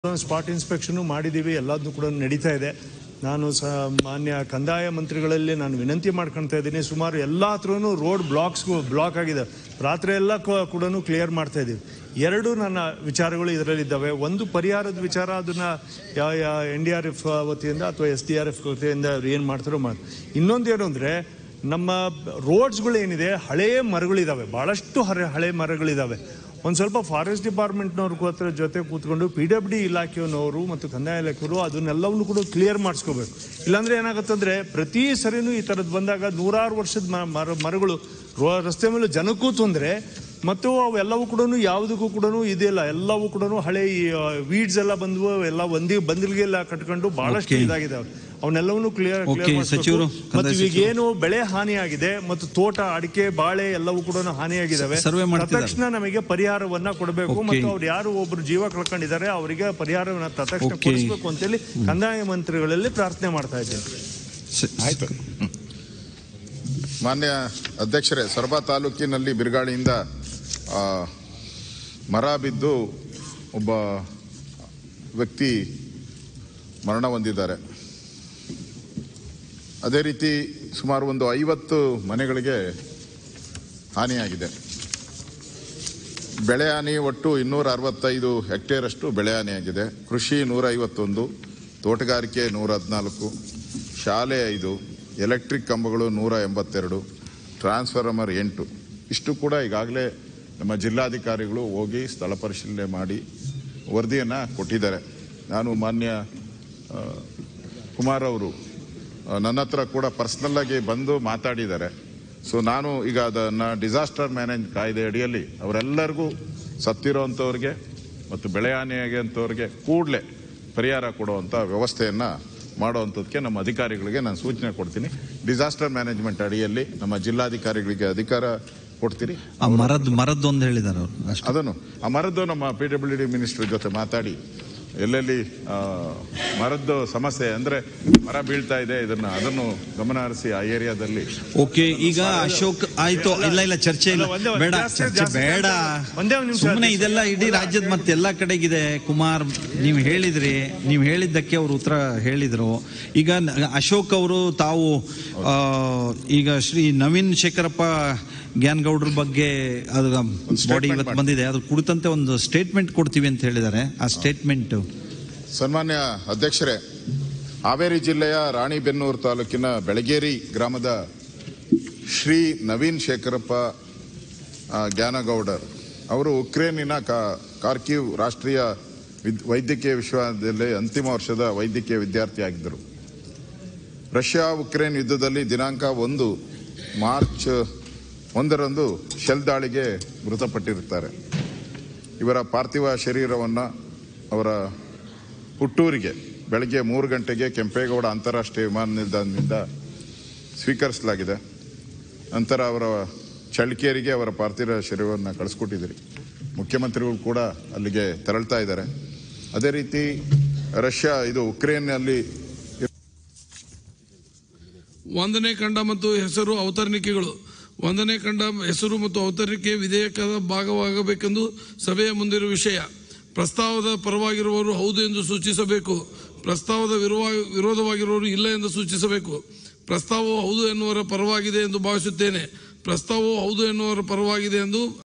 Spot inspection ಮಾಡಿದ್ದೀವಿ, ಎಲ್ಲದನ್ನು ಕೂಡ ನಡೀತಾ ಇದೆ. ನಾನು ಮಾನ್ಯ ಕಂದಾಯ ಮಂತ್ರಿಗಳಲ್ಲಿ ನಾನು ವಿನಂತಿ ಮಾಡ್ಕೊಳ್ತಾ ಇದ್ದೀನಿ. ಸುಮಾರು ಎಲ್ಲ ಹತ್ರನೂ ರೋಡ್ ಬ್ಲಾಕ್ ಆಗಿದೆ, ರಾತ್ರಿ ಎಲ್ಲ ಕೂಡ ಕ್ಲಿಯರ್ ಮಾಡ್ತಾ ಇದ್ದೀವಿ. ಎರಡು ನನ್ನ ವಿಚಾರಗಳು ಇದರಲ್ಲಿದ್ದಾವೆ. ಒಂದು ಪರಿಹಾರದ ವಿಚಾರ, ಅದನ್ನು NDRF ವತಿಯಿಂದ ಅಥವಾ SDRF ವತಿಯಿಂದ ಏನು ಮಾಡ್ತಾರೋ ಮಾಡಿ. ಇನ್ನೊಂದೇನು ಅಂದರೆ, ನಮ್ಮ ರೋಡ್ಸ್ಗಳು ಏನಿದೆ, ಹಳೆಯ ಮರಗಳಿದ್ದಾವೆ, ಭಾಳಷ್ಟು ಹಳೆ ಮರಗಳಿದ್ದಾವೆ. ಒಂದು ಸ್ವಲ್ಪ ಫಾರೆಸ್ಟ್ ಡಿಪಾರ್ಟ್ಮೆಂಟ್ನವ್ರ ಜೊತೆ ಕೂತ್ಕೊಂಡು PWD ಇಲಾಖೆಯವರು ಮತ್ತು ಕಂದಾಯ ಇಲಾಖೆಯವರು ಅದನ್ನೆಲ್ಲವನ್ನು ಕೂಡ ಕ್ಲಿಯರ್ ಮಾಡಿಸ್ಕೋಬೇಕು. ಇಲ್ಲಾಂದರೆ ಏನಾಗುತ್ತಂದರೆ, ಪ್ರತಿ ಸರಿನೂ ಈ ಥರದ್ದು ಬಂದಾಗ ನೂರಾರು ವರ್ಷದ ಮರಗಳು ರಸ್ತೆ ಮೇಲೆ ಜನಕ್ಕೂ ತೊಂದರೆ, ಮತ್ತು ಅವೆಲ್ಲವೂ ಕೂಡ ಯಾವುದಕ್ಕೂ ಕೂಡ ಇದೆಲ್ಲ, ಎಲ್ಲವೂ ಕೂಡ ಹಳೆ ವೀಡ್ಸ್ ಎಲ್ಲ ಬಂದವು, ಎಲ್ಲ ಬಂದಿಲ್ಗೆಲ್ಲ ಕಟ್ಕೊಂಡು ಭಾಳಷ್ಟು ಇದಾಗಿದ್ದಾವೆ. ಅವನ್ನೆಲ್ಲವನ್ನೂ ಕ್ಲಿಯರ್ ಮತ್ತು ಈಗೇನು ಬೆಳೆ ಹಾನಿಯಾಗಿದೆ ಮತ್ತು ತೋಟ, ಅಡಿಕೆ, ಬಾಳೆ ಎಲ್ಲವೂ ಕೂಡ ಹಾನಿಯಾಗಿದ್ದಾವೆ. ತಕ್ಷಣ ನಮಗೆ ಪರಿಹಾರವನ್ನ ಕೊಡಬೇಕು ಮತ್ತು ಅವ್ರು ಯಾರು ಒಬ್ರು ಜೀವ ಕಳ್ಕೊಂಡಿದ್ದಾರೆ ಅವರಿಗೆ ಪರಿಹಾರವನ್ನ ತಕ್ಷಣ ಕೊಡಿಸಬೇಕು ಅಂತೇಳಿ ಕಂದಾಯ ಮಂತ್ರಿಗಳಲ್ಲಿ ಪ್ರಾರ್ಥನೆ ಮಾಡ್ತಾ ಇದ್ದೇನೆ. ಆಯ್ತು. ಮಾನ್ಯ ಅಧ್ಯಕ್ಷರೇ, ಸೊರಬ ತಾಲೂಕಿನಲ್ಲಿ ಬಿರುಗಾಳಿಯಿಂದ ಮರ ಬಿದ್ದು ಒಬ್ಬ ವ್ಯಕ್ತಿ ಮರಣ ಹೊಂದಿದ್ದಾರೆ. ಅದೇ ರೀತಿ ಸುಮಾರು ಒಂದು 50 ಮನೆಗಳಿಗೆ ಹಾನಿಯಾಗಿದೆ. ಬೆಳೆ ಹಾನಿ ಒಟ್ಟು 265 ಹೆಕ್ಟೇರ್ ಅಷ್ಟು ಬೆಳೆ ಹಾನಿಯಾಗಿದೆ. ಕೃಷಿ 151, ತೋಟಗಾರಿಕೆ 114, ಶಾಲೆ 5, ಎಲೆಕ್ಟ್ರಿಕ್ ಕಂಬಗಳು 182, ಟ್ರಾನ್ಸ್ಫಾರ್ಮರ್ 8. ಇಷ್ಟು ಕೂಡ ಈಗಾಗಲೇ ನಮ್ಮ ಜಿಲ್ಲಾಧಿಕಾರಿಗಳು ಹೋಗಿ ಸ್ಥಳ ಪರಿಶೀಲನೆ ಮಾಡಿ ವರದಿಯನ್ನು ಕೊಟ್ಟಿದ್ದಾರೆ. ನಾನು ಮಾನ್ಯ ಕುಮಾರ್ ಅವರು ನನ್ನ ಹತ್ರ ಕೂಡ ಪರ್ಸ್ನಲ್ಲಾಗಿ ಬಂದು ಮಾತಾಡಿದ್ದಾರೆ. ಸೊ ನಾನು ಈಗ ಅದನ್ನು ಡಿಸಾಸ್ಟರ್ ಮ್ಯಾನೇಜ್ ಕಾಯ್ದೆ ಅಡಿಯಲ್ಲಿ ಅವರೆಲ್ಲರಿಗೂ ಸತ್ತಿರೋವಂಥವ್ರಿಗೆ ಮತ್ತು ಬೆಳೆ ಹಾನಿಯಾಗಿಂಥವ್ರಿಗೆ ಕೂಡಲೇ ಪರಿಹಾರ ಕೊಡುವಂಥ ವ್ಯವಸ್ಥೆಯನ್ನು ಮಾಡುವಂಥದ್ದಕ್ಕೆ ನಮ್ಮ ಅಧಿಕಾರಿಗಳಿಗೆ ನಾನು ಸೂಚನೆ ಕೊಡ್ತೀನಿ. ಡಿಸಾಸ್ಟರ್ ಮ್ಯಾನೇಜ್ಮೆಂಟ್ ಅಡಿಯಲ್ಲಿ ನಮ್ಮ ಜಿಲ್ಲಾಧಿಕಾರಿಗಳಿಗೆ ಅಧಿಕಾರ ಕೊಡ್ತೀರಿ. ಮರದ್ದು ಒಂದು ಹೇಳಿದ್ದಾರೆ ಅವರು. ಅದನ್ನು ಆ ಮರದ್ದು ನಮ್ಮ PWD ಮಿನಿಸ್ಟರ್ ಜೊತೆ ಮಾತಾಡಿ ಎಲ್ಲೆಲ್ಲಿ ಮರದ್ದು ಸಮಸ್ಯೆ ಅಂದ್ರೆ ಮರ ಬೀಳ್ತಾ ಇದೆ ಅದನ್ನು ಗಮನ ಹರಿಸಿ ಆ ಏರಿಯಾದಲ್ಲಿ. ಓಕೆ, ಈಗ ಅಶೋಕ್ ಆಯ್ತು. ಇಲ್ಲ ಚರ್ಚೆ ಇಲ್ಲ, ಬೇಡ ಚರ್ಚೆ ಬೇಡ, ಸುಮ್ಮನೆ ಇದೆಲ್ಲ ಇಡೀ ರಾಜ್ಯದ ಮತ್ತೆ ಎಲ್ಲಾ ಕಡೆಗಿದೆ. ಕುಮಾರ್, ನೀವು ಹೇಳಿದ್ದಕ್ಕೆ ಅವರು ಉತ್ತರ ಹೇಳಿದ್ರು. ಈಗ ಅಶೋಕ್ ಅವರು ತಾವು ಈಗ ಶ್ರೀ ನವೀನ್ ಶೇಖರಪ್ಪ ಗ್ಯಾನ್ಗೌಡ್ರ ಬಗ್ಗೆ ಅದು ಬಾಡಿ ಇವತ್ತು ಬಂದಿದೆ, ಅದ್ರ ಕುರಿತಂತೆ ಒಂದು ಸ್ಟೇಟ್ಮೆಂಟ್ ಕೊಡ್ತೀವಿ ಅಂತ ಹೇಳಿದ್ದಾರೆ. ಆ ಸ್ಟೇಟ್ಮೆಂಟ್. ಸನ್ಮಾನ್ಯ ಅಧ್ಯಕ್ಷರೇ, ಹಾವೇರಿ ಜಿಲ್ಲೆಯ ರಾಣಿಬೆನ್ನೂರು ತಾಲೂಕಿನ ಬೆಳಗೇರಿ ಗ್ರಾಮದ ಶ್ರೀ ನವೀನ್ ಶೇಖರಪ್ಪ ಗ್ಯಾನಗೌಡರ್ ಅವರು ಉಕ್ರೇನಿನ ಕಾರ್ಕಿವ್ ರಾಷ್ಟ್ರೀಯ ವೈದ್ಯಕೀಯ ವಿಶ್ವವಿದ್ಯಾಲಯದಲ್ಲಿ ಅಂತಿಮ ವರ್ಷದ ವೈದ್ಯಕೀಯ ವಿದ್ಯಾರ್ಥಿಯಾಗಿದ್ದರು. ರಷ್ಯಾ ಉಕ್ರೇನ್ ಯುದ್ಧದಲ್ಲಿ ದಿನಾಂಕ 1 ಮಾರ್ಚ್ 1ರಂದು ಶೆಲ್ ದಾಳಿಗೆ ಮೃತಪಟ್ಟಿರುತ್ತಾರೆ. ಇವರ ಪಾರ್ಥಿವ ಶರೀರವನ್ನು ಅವರ ಹುಟ್ಟೂರಿಗೆ ಬೆಳಗ್ಗೆ 3 ಗಂಟೆಗೆ ಕೆಂಪೇಗೌಡ ಅಂತಾರಾಷ್ಟ್ರೀಯ ವಿಮಾನ ನಿಲ್ದಾಣದಿಂದ ಸ್ವೀಕರಿಸಲಾಗಿದೆ. ನಂತರ ಅವರ ಚಳ್ಳಕೆರೆಗೆ ಅವರ ಪಾರ್ಥಿವ ಶರೀರವನ್ನು ಕಳಿಸ್ಕೊಟ್ಟಿದ್ದೀರಿ. ಮುಖ್ಯಮಂತ್ರಿಗಳು ಕೂಡ ಅಲ್ಲಿಗೆ ತೆರಳ್ತಾ ಇದ್ದಾರೆ. ಅದೇ ರೀತಿ ಉಕ್ರೇನ್ನಲ್ಲಿ 1ನೇ ಖಂಡ ಮತ್ತು ಹೆಸರು ಅವತರಣಿಕೆಗಳು 1ನೇ ಖಂಡ ಹೆಸರು ಮತ್ತು ಅವತರಣಿಕೆ ವಿಧೇಯಕದ ಭಾಗವಾಗಬೇಕೆಂದು ಸಭೆಯ ಮುಂದಿರುವ ವಿಷಯ. ಪ್ರಸ್ತಾವದ ಪರವಾಗಿರುವವರು ಹೌದು ಎಂದು ಸೂಚಿಸಬೇಕು. ಪ್ರಸ್ತಾವದ ವಿರೋಧವಾಗಿರುವವರು ಇಲ್ಲ ಎಂದು ಸೂಚಿಸಬೇಕು. ಪ್ರಸ್ತಾವವು ಹೌದು ಎನ್ನುವರ ಪರವಾಗಿದೆ ಎಂದು ಭಾವಿಸುತ್ತೇನೆ. ಪ್ರಸ್ತಾವವು ಹೌದು ಎನ್ನುವರ ಪರವಾಗಿದೆ ಎಂದು